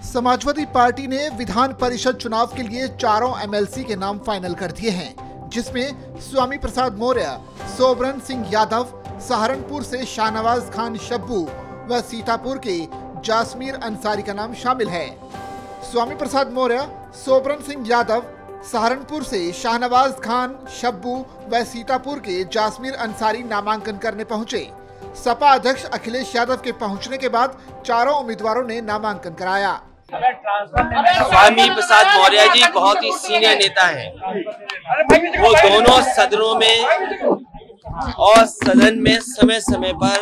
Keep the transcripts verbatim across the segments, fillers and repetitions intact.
Samajwadi party ने विधान परिषद चुनाव के लिए चारों एमएलसी के नाम फाइनल कर दिए हैं, जिसमें स्वामी प्रसाद मौर्य, सोबरन सिंह यादव, सहारनपुर से शाहनवाज खान शब्बू व सीतापुर के जासमीर अंसारी का नाम शामिल है। स्वामी प्रसाद मौर्य, सोबरन सिंह यादव, सहारनपुर से शाहनवाज खान शब्बू व सीतापुर के जासमीर अंसारी नामांकन करने पहुंचे। सपा अध्यक्ष अखिलेश यादव के पहुंचने के बाद चारों उम्मीदवारों ने नामांकन कराया। स्वामी प्रसाद मौर्य जी बहुत ही सीनियर नेता हैं। वो दोनों सदनों में और सदन में समय समय पर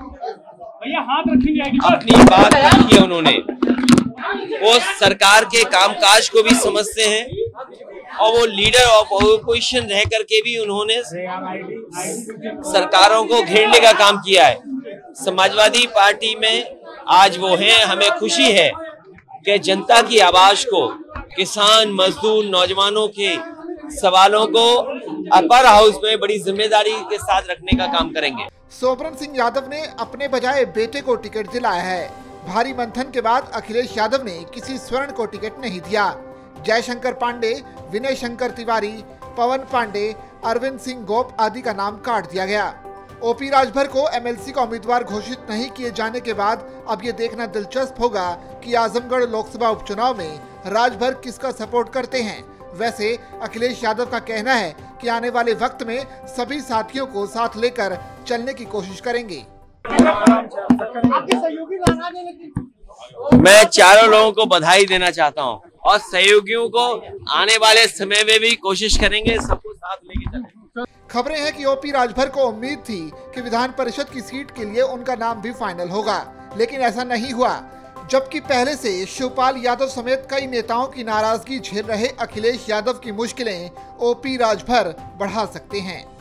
अपनी बात रखी है। उन्होंने वो सरकार के कामकाज को भी समझते हैं और वो लीडर ऑफ ऑपोजिशन रह करके भी उन्होंने सरकारों को घेरने का काम किया है। समाजवादी पार्टी में आज वो हैं। हमें खुशी है कि जनता की आवाज को, किसान, मजदूर, नौजवानों के सवालों को अपर हाउस में बड़ी जिम्मेदारी के साथ रखने का काम करेंगे। सोबरन सिंह यादव ने अपने बजाय बेटे को टिकट दिलाया है। भारी मंथन के बाद अखिलेश यादव ने किसी स्वर्ण को टिकट नहीं दिया। जयशंकर पांडे, विनय शंकर तिवारी, पवन पांडे, अरविंद सिंह गोप आदि का नाम काट दिया गया। ओपी राजभर को एमएलसी का उम्मीदवार घोषित नहीं किए जाने के बाद अब ये देखना दिलचस्प होगा कि आजमगढ़ लोकसभा उपचुनाव में राजभर किसका सपोर्ट करते हैं। वैसे अखिलेश यादव का कहना है कि आने वाले वक्त में सभी साथियों को साथ लेकर चलने की कोशिश करेंगे। मैं चारों लोगों को बधाई देना चाहता हूं और सहयोगियों को आने वाले समय में भी कोशिश करेंगे सबको साथ लेके चलेंगे। खबरें हैं कि ओपी राजभर को उम्मीद थी कि विधान परिषद की सीट के लिए उनका नाम भी फाइनल होगा, लेकिन ऐसा नहीं हुआ। जबकि पहले से शिवपाल यादव समेत कई नेताओं की नाराजगी झेल रहे अखिलेश यादव की मुश्किलें ओपी राजभर बढ़ा सकते हैं।